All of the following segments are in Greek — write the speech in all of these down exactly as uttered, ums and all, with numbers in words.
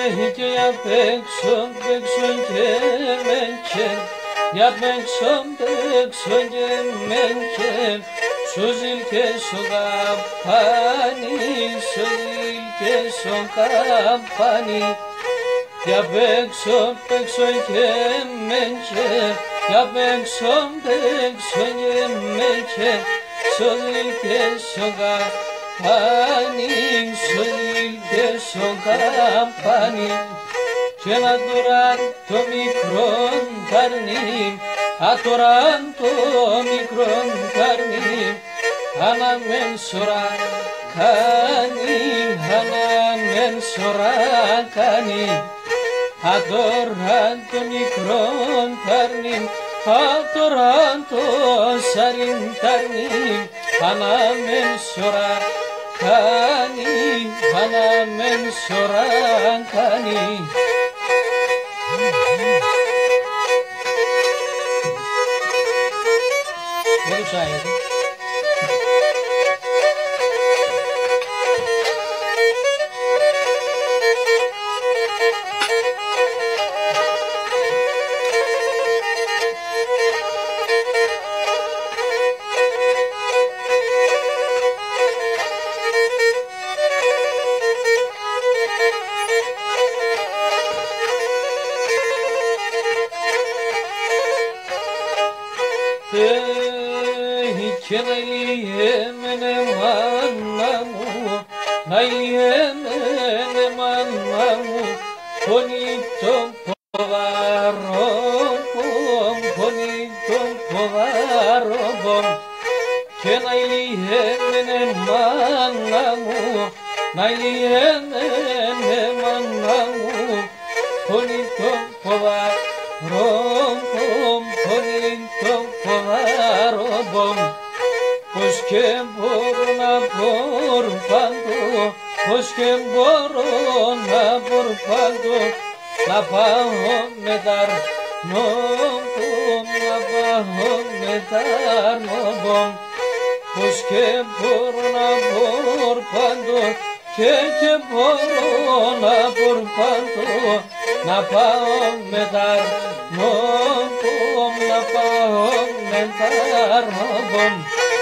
και για παίξω, παίξω και μεν για παίξω, παίξω και μεν σου ζήλ και σου καπάνι, σου ζήλ και σου καπάνι. Για παίξω, παίξω και μεν για παίξω, παίξω και μεν σου ζήλ και σου καπάνι, σου ζήλ και σου καπάνι. Και να τώρα το μικρό καρνί, α τώρα το μικρό καρνί, αναμέν σωρά κάνει, αναμέν σωρά κάνει. Α τώρα το μικρό καρνί, α τώρα το σαριν καρνί, αναμέν σωρά κάνει, αναμέν σωρά κάνει. Baru saya tuh. Και να λιέμενε μάνα μου, να λιέμενε μάνα μου, πονεί τον ποδαρόν, πονεί τον ποδαρόν. Και να λιέμενε μάνα μου, να λιέμενε μάνα μου, πονεί τον ποδαρόν, πονεί τον ποδαρόν. Πώς και μπορώ να μπορώ πάντο, πώς και μπορώ να μπορώ πάντο, να πάω με τα αρνόμπομ, να πάω με τα αρνόμπομ. Πώς και μπορώ να μπορώ πάντο, και και μπορώ να μπορώ πάντο, να πάω με τα αρνόμπομ, να πάω με τα αρνόμπομ.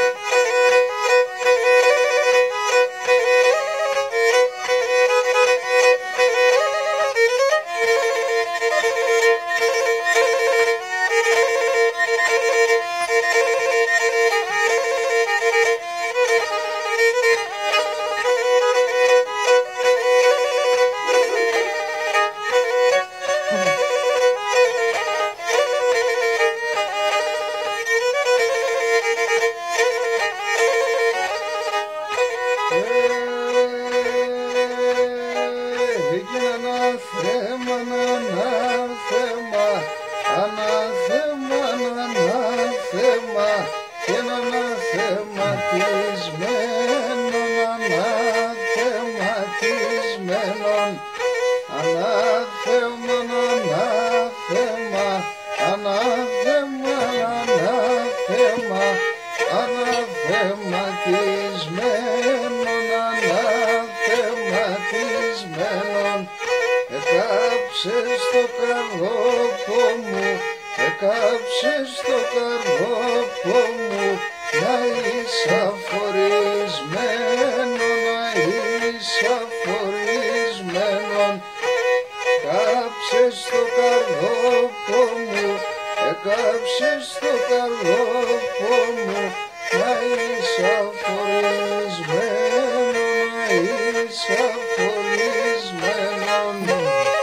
Έκαψες το καρδόπο μου, έκαψες το καρδόπο μου, να είσαι αφορισμένο, να είσαι αφορισμένο. Έκαψες το καρδόπο μου, έκαψες το καρδόπο μου, να είσαι αφορισμένο, να είσαι αφορισμένο.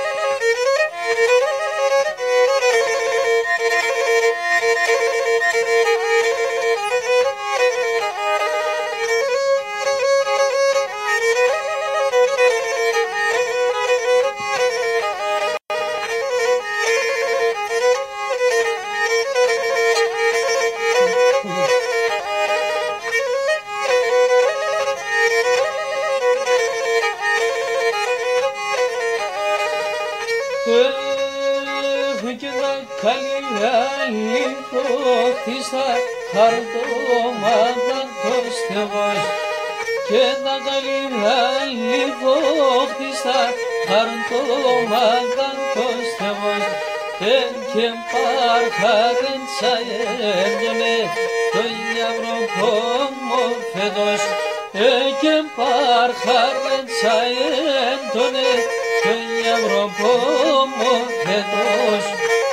Φύγαινα καλή φωτίστα χαρτώματα το στεβός και τα καλή φωτίστα χαρντώμαγαν πως Θεός εν και παρχάρεν τσαέντονε το ιαυροπόμο φεδός εν και παρχάρεν τσαέντονε το ιαυροπόμο φεδός.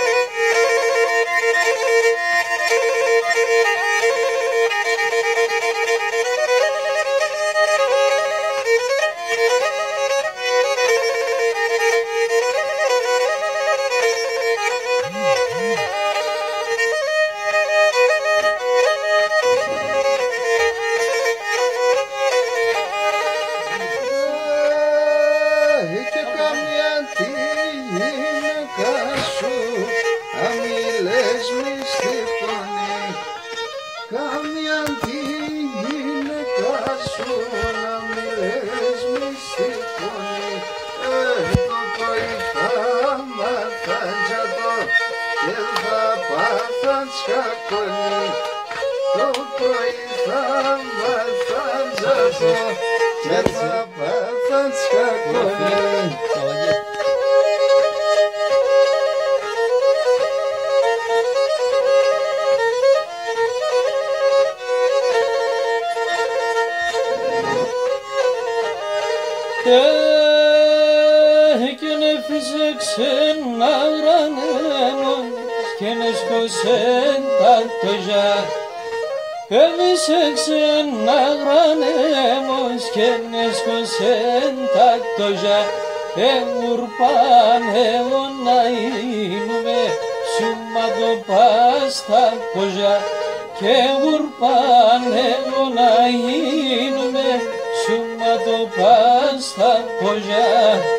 Εκείνη φύσεξε να γρανέμον και να σκοσέν τα τοζιά. Έφυσεξε να γρανέμον και να σκοσέν τα τοζιά. Εουρπάν εγώ να είμαι σούμα το πας τα κοζιά. Και εουρπάν εγώ να είμαι σούμα το πας τα κοζιά.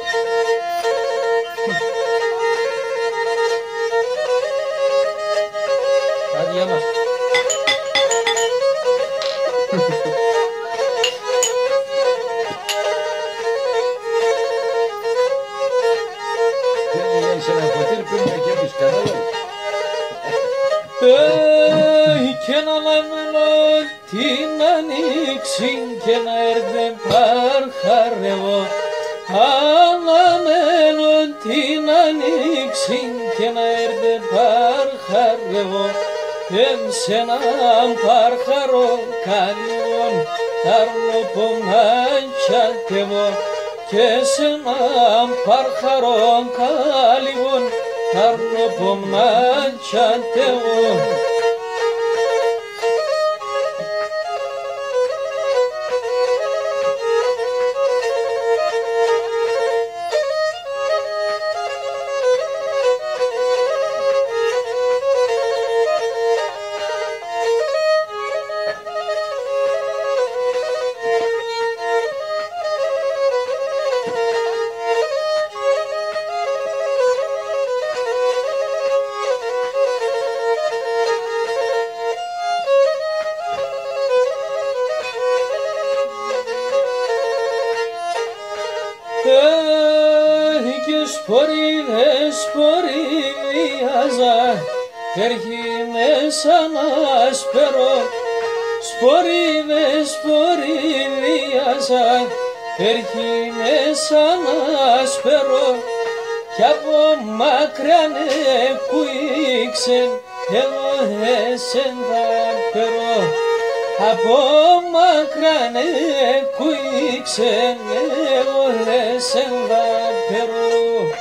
Άδεια μας. Και να λαμβάνω την ανοίξη και να έρθει παρχαρεύω. Αναμένω την ανοίξη και να έρθει παρχαρεύω. Εμ σε έναν παρχαρό καλύβον ταρνοπο να τσατεύω. Και σε έναν παρχαρό καλύβον ταρνοπο να τσατεύω. Και σπορίδε, σπορίδιαζα, έρχει μέσα να σπερώ. Σπορίδε, σπορίδιαζα, έρχει μέσα να σπερώ. Κι από μακριά ναι κουίξεν, εγώ εσέν θα περώ. Από μακριά ναι κουίξεν, εγώ εσέν θα περώ.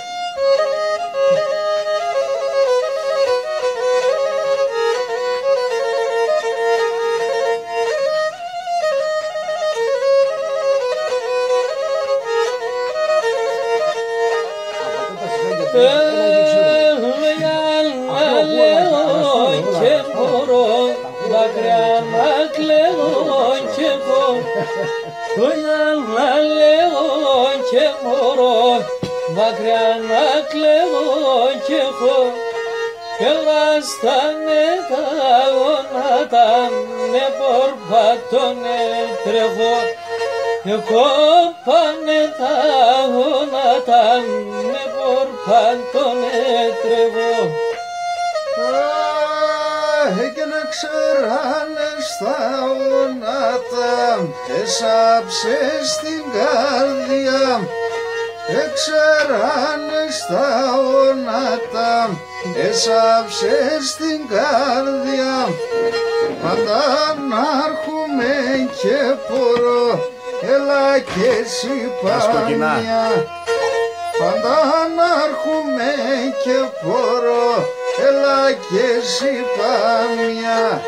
Μακριά να κλαίω κι εγώ και βράστανε τα γόνατα με πορπάτωνε τρέχω. Εγώ πάνε τα γόνατα με πορπάτωνε τρέχω. Και να ξέρανε στα γόνατα έσαψε στην καρδιά. έξερανε στα όνατα, έσαψε στην καρδιά. Πάντα να έρχομαι και μπορώ, έλα και εσύ πάμια. Πάντα να έρχομαι και μπορώ, έλα και εσύ πάμια.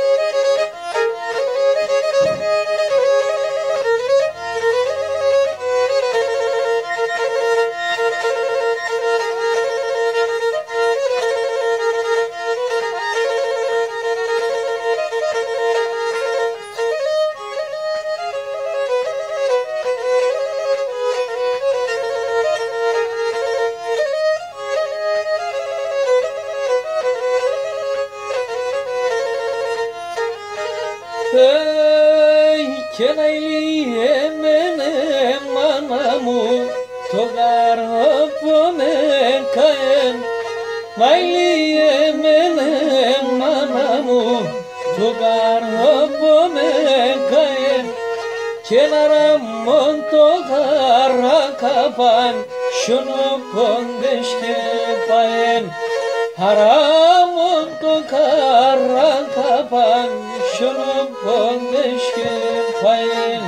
Και να ηλιέμενε μάνα μου το καρόπο με καέν. Να ηλιέμενε μάνα μου το καρόπο με καέν. Και να ραμόν το καρακαπάν σιωνοπόντες και παέν. Αραμόν το καρακαπάν σιωνοπόντες και παέν.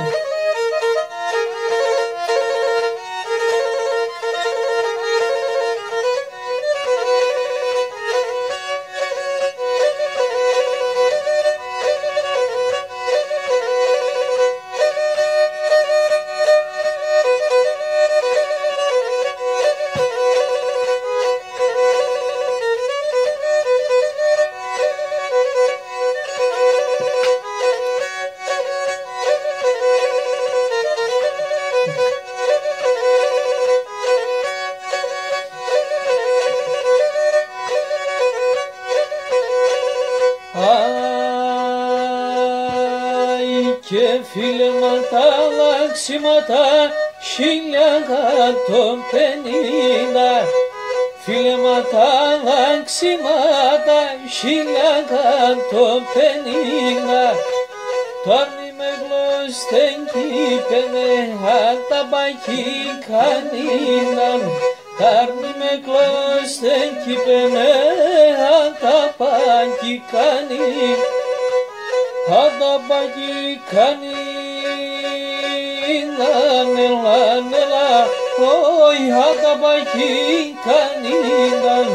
Και φίλματα λαξίματα χίλια εκατόν πενήντα. Φίλματα λαξίματα χίλια εκατόν πενήντα. Τόρνη με γλωστέν κύπενε αταμπακή κανίναν. Τόρνη με γλωστέν κύπενε αταμπακή κανίναν. Αταμπακή κανίναν, έλα, έλα, όι αταμπακή κανίναν.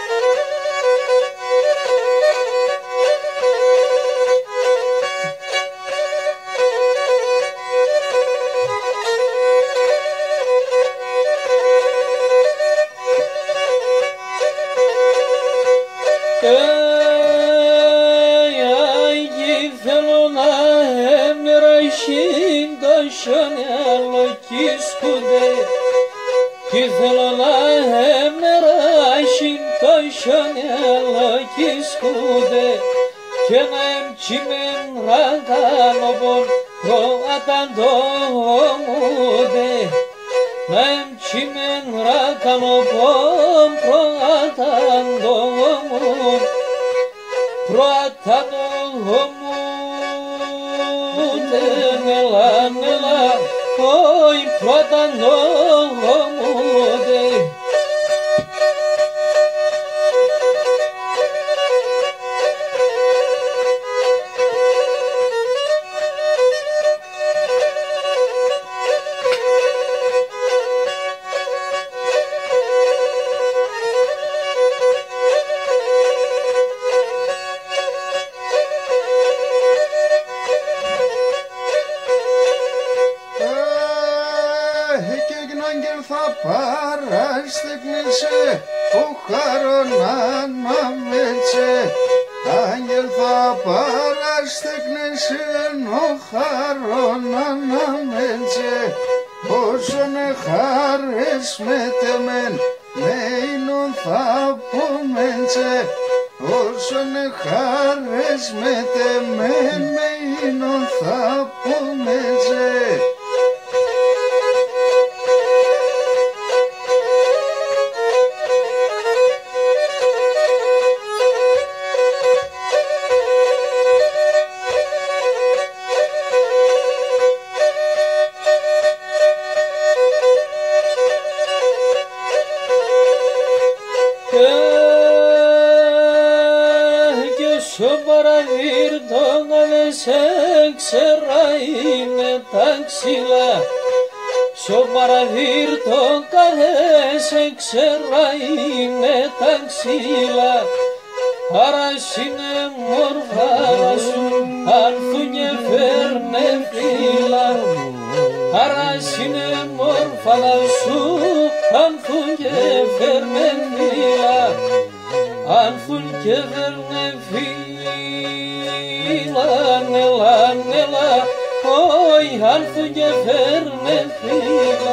Κι θέλω να εμεράσιν το σιωνέλο κι σκούδε και να εμτσίμεν ρακάνοπον προαταντόμουδε. Να εμτσίμεν ρακάνοπον προαταντόμουδε. Προαταντόμουδε νελά νελά όι προαταντόμουδε. Θα παραστεκνήσε ο χαρόν αναμέτσε. Άγγελ θα παραστεκνήσε ο χαρόν αναμέτσε. Όσον εχάρες μετεμέν με ίνον θα πομέντσε. Όσον εχάρες μετεμέν με ίνον θα πομέντσε. και σο παραδείρτον σε ξεράει με τα ξύλα, σο παραδείρτον σε ξεράει με τα ξύλα, αράσινε μορφάρα σου ανθού και φέρνε φύλλα, αράσινε μορφάρα σου ανθού και φέρνε φύλλα, ανθούν και φέρνε φύλλα, νελά, νελά, όι, ανθούν και φέρνε φύλλα.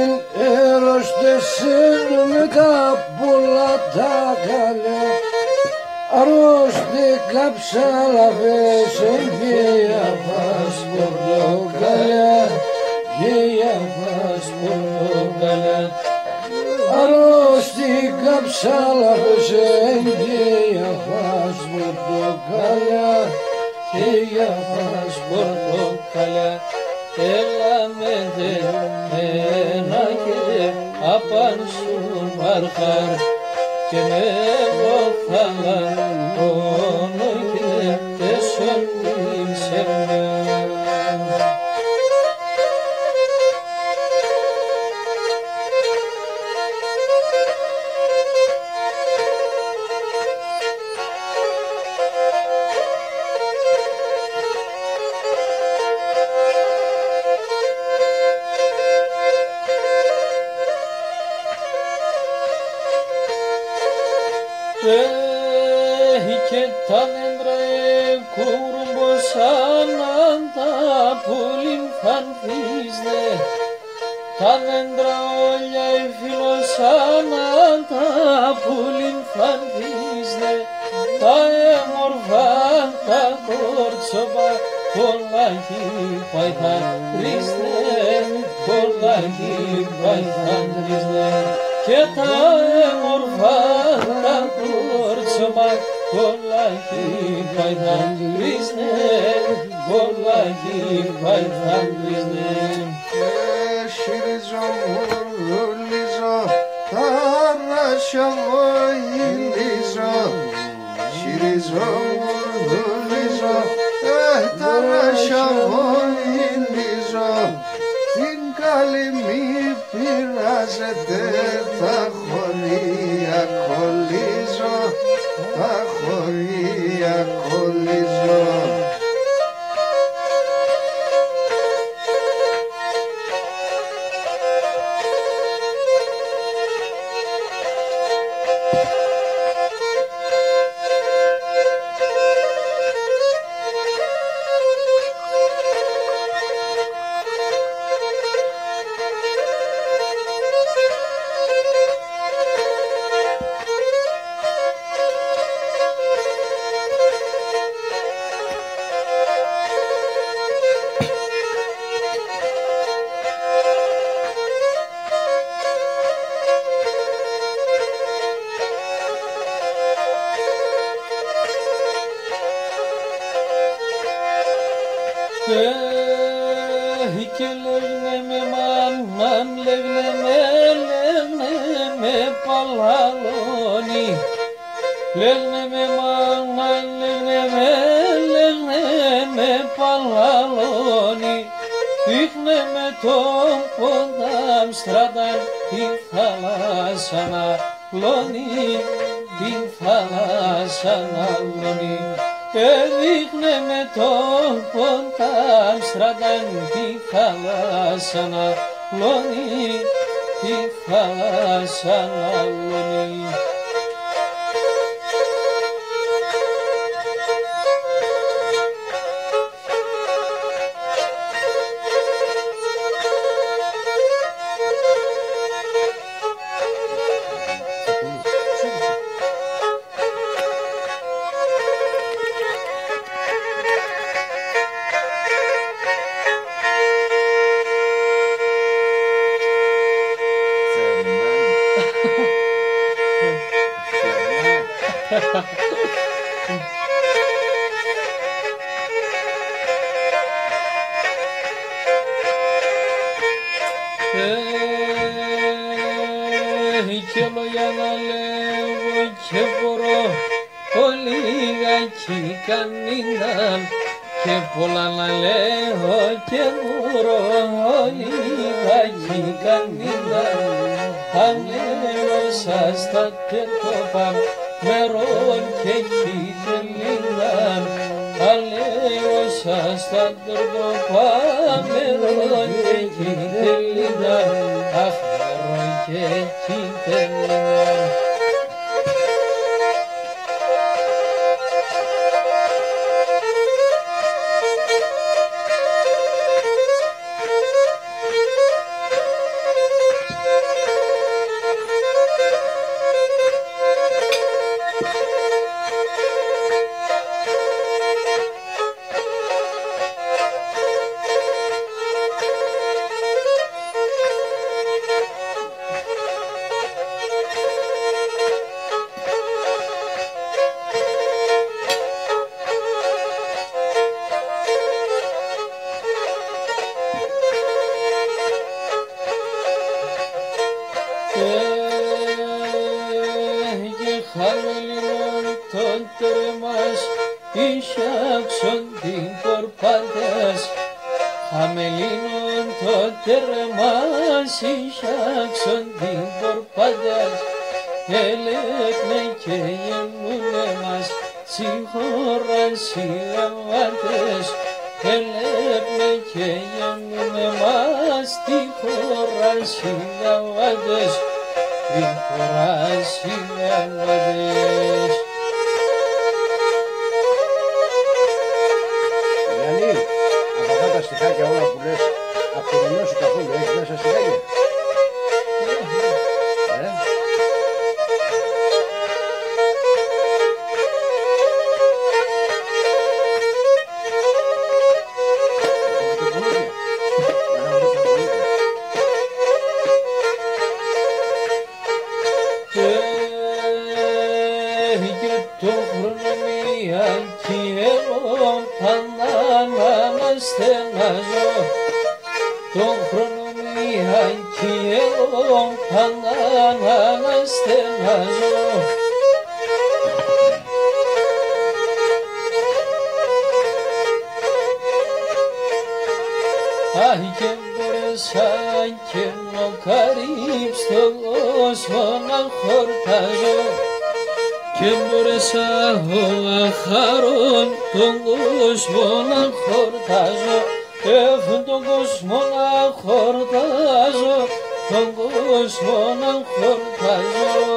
την έρωστεσεν με τα πολλά τα καλά. Αρρώστε καψάλαβες εγγύα πας πορτοκαλιά, γεια πας πορτοκαλιά. αρρώστε καψάλαβες εγγύα πας πορτοκαλιά, γεια πας πορτοκαλιά. Έλα με δεμένα και απάνσουν βαρχάρ και με βοθαλανώνω και τέσσον σε μια. Και τα δέντρα κουρμποσάν τα πουλήν φανθίζε, τα δέντρα όλια εφιλωσάν τα πουλήν φανθίζε, τα έμορφα τα κόρτσοπα πολλάκι παϊθανδρίζε, πολλάκι παϊθανδρίζε. Και τα έμορφα τα κόρτσοπα πολλάκι παϊθανδρίζε, πολλάκι παϊθανδρίζε. Συρίζω μουρουλίζω, ταράσια βοηλίζω, συρίζω μουρουλίζω, ταράσια βοηλίζω. Την καλή μη πειράζεται, τα χωρία κολλίζω, τα χωρία κολλίζω. Και λέγνε με μάναν, λέγνε με, λέγνε με παλαλόνι. Λέγνε με μάναν, λέγνε με, λέγνε με παλαλόνι. Δείχνε με τον ποντάμ στράταν την θάλασσα να λώνει, την θάλασσα να λώνει. Έδειχνε με τον ποντάμ στράταν τη θάλασσα να λώνει, τη θάλασσα να λώνει. Και λόγια να λέγω και μπορώ, ολίγακι κανίναν, και πολλά να λέω και μπορώ, ολίγακι κανίναν. Αν λέω σας τα τερκόπα μερών και χιτελίναν, αν λέω σας τα τερκόπα μερών και χιτελίναν, αχ μερών και χιτελίναν. Ήσαξον την κορπάτας, χαμελίνον το τέρμας, ήσαξον την κορπάτας, ελέγνε και γεννούνε μας, συγχώραν σιγαβάτες, ελέγνε και γεννούνε μας, τη χώραν σιγαβάτες, τη χώραν σιγαβάτες. Τα στιχάκια όλα που λες, από το γνώσου καθόλου, έχεις μέσα στιχάκια. Ε? Και το χρόνο μία κι εγώ πάντα να μας στενάζω, το χρόνο μία κι εγώ πάντα να μας στενάζω. Αχ, και μπόρεσα και να καρύψω κόσμο να χορτάζω, και μπόρεσα να χαρώ τον κόσμο να χορτάζω, αυτόν τον κόσμο να χορτάζω, τον κόσμο να χορτάζω.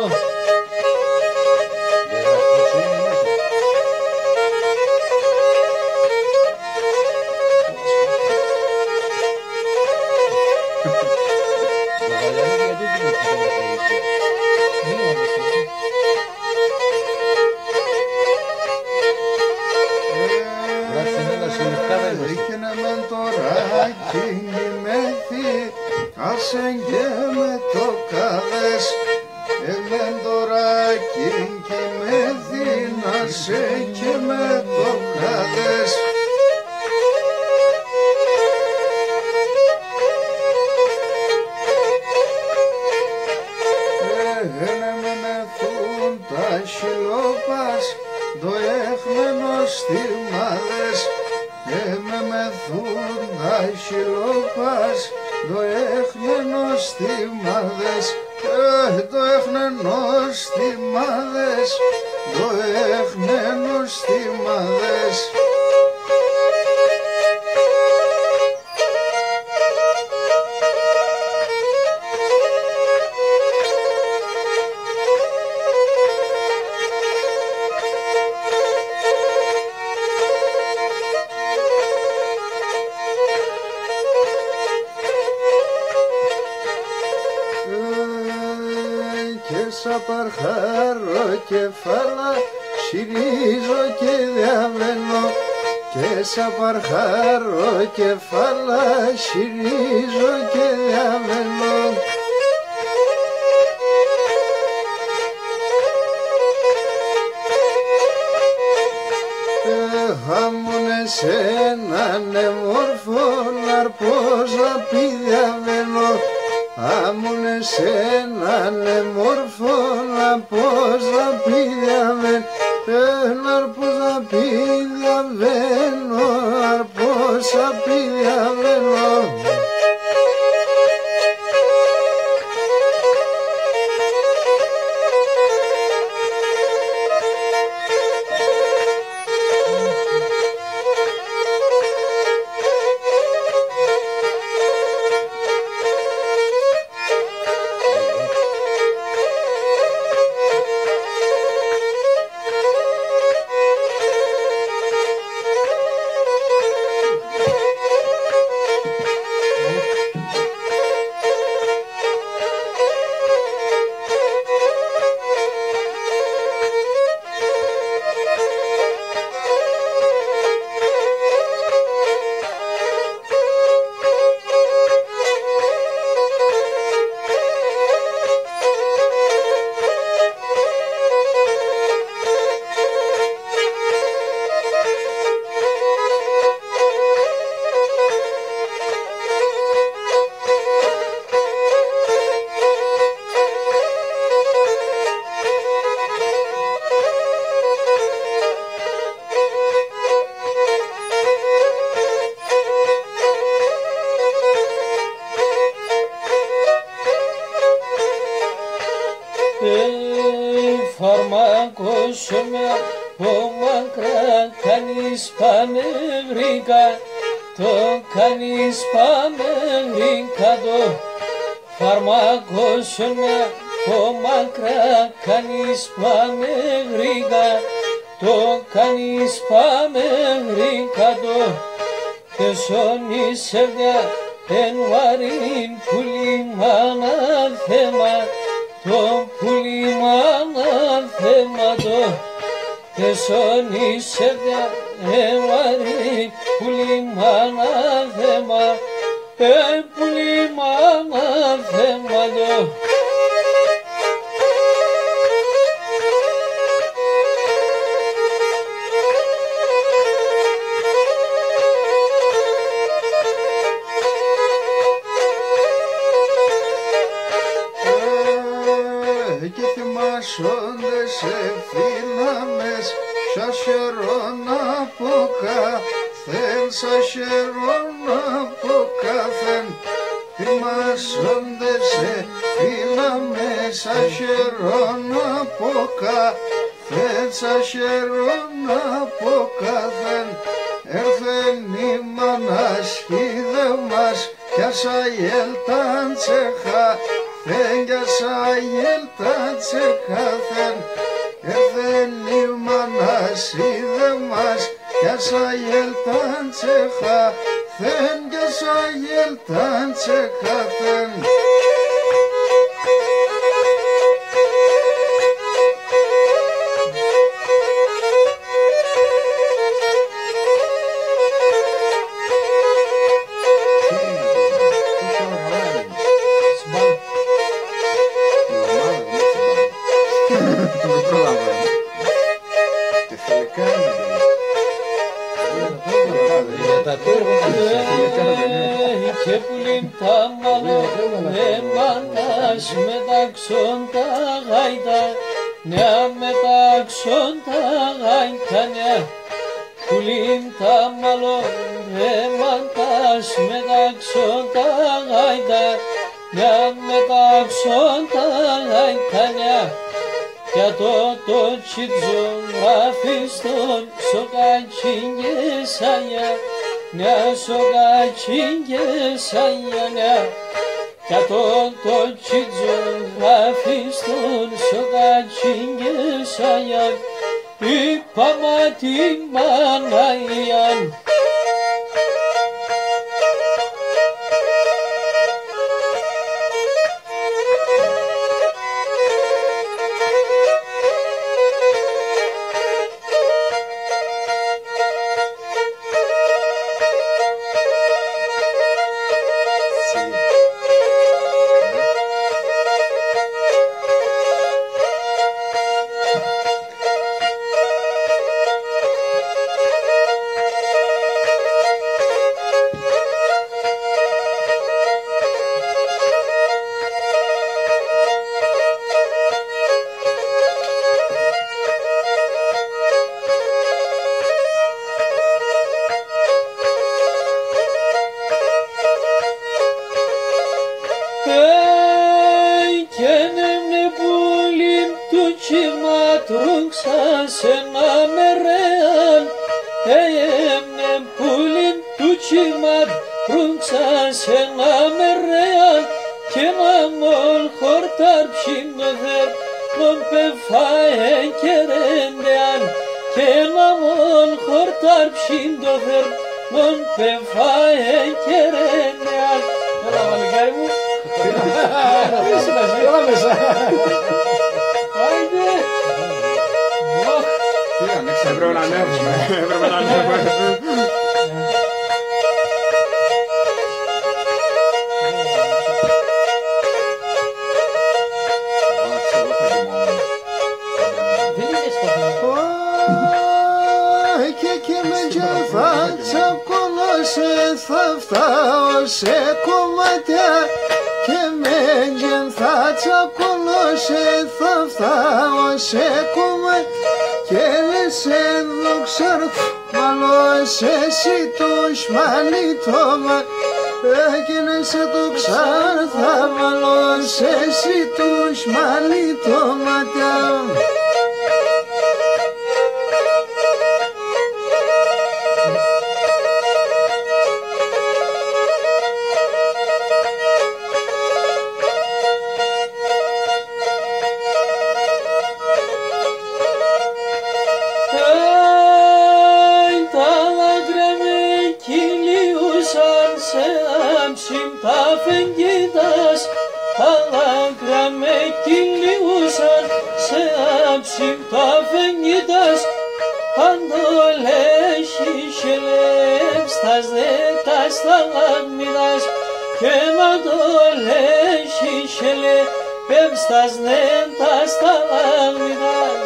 Δίκαινε μεν τώρα κινημέθη, κάσεν και με το κάδες. Εμεν τώρα κινημέθη, να σε και με το κάδες. Εγένε μεν εθούν τα χιλόπας, το έχμενος θυμάδες. Έμε μεθούν τα χιλόπας, το έχνενος θυμάδες, ε, το έχνενος θυμάδες, το έχνενος θυμάδες. Σαπαρχάρω κεφάλα, συρίζω και διαβαίνω. Και σαπαρχάρω κεφάλα, συρίζω και διαβαίνω. Χάμουνε σε έναν εμόρφο, ναρπός να πει διαβαίνω. Άμουνε σε έναν εμόρφο, να πώς να πει διαβαίνω, να πώς να πει διαβαίνω, να πώς να πει διαβαίνω. ακούσω με από μακρά κάνεις πάμε γρήκα, το κάνεις πάμε γρήκα το φάρμακο σου με από μακρά κάνεις πάμε γρήκα, το κάνεις πάμε γρήκα το και σώνει σε μια ενουαρίν πουλημάνα θέμα, το πουλημάνα θέμα το και σώνει σε μια ενουαρίν πουλημάνα θέμα, ε πουλημάνα θέμα το. Θυμάσσονται σε φύλαμες, σα χαιρόν από καθέν, σα χαιρόν από καθέν. Θυμάσσονται σε φύλαμες, σα χαιρόν από καθέν, σα χαιρόν από καθέν. Έρθεν η μάνας είδε μας, κι άσα γέλταν τσεχά, δεν κι άσα γέλταν τσεχάθεν. Έρθεν η μάνας είδε μας, κι άσα γέλταν τσεχάθεν, κι άσα γέλταν τσεχάθεν. Και πουλήν τα μαλλόνε μάνας μεταξών τα γάιτα, νέα μεταξών τα γάιτα νέα. Πουλήν τα μαλλόνε μάνας μεταξών τα γάιτα, νέα μεταξών τα γάιτα νέα. Για το το τσιτζον ραφιστον σοκατσιν και σανιά, νέα σοκατσιν και σανιά νέα. Για το το τσιτζον ραφιστον σοκατσιν και σανιά, είπαμε την Παναγιάν. Σε να με ρεάλ, εμne πουλin του τσιγμάτ, προύξα σε να με ρεάλ, και να μολ χορτάρ ψινοδέρ, μον πεφάε και ρεντεάν, και να μολ χορτάρ ψινοδέρ, μον πεφάε και ρεντεάν. Έλα βαλικάρι μου. Έλα μέσα. Άιντε. Έπρεπε να ανέβουμε, έπρεπε να ανέβουμε. Και με θα τσακώνωσε, θα φτάω σε κομμάτια. Και με θα τσακώνωσε, θα φτάω σε κομμάτια. Και λες εδώ ξέρω, μάλλον εσύ το σμαλίτωμα. Έγινες εδώ ξέρω, θα μάλλον εσύ το σμαλίτωμα. τυλίουσαν σε άψυχτα φεγγίτας παντολέχει χελεύστας δε τα σταλαγμίδας και μαντολέχει χελεύστας δε τα σταλαγμίδας.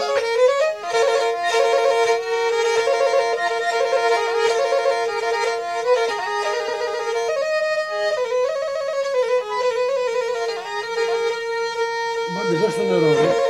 Μάγκες, δώσ' το νερό, ρε.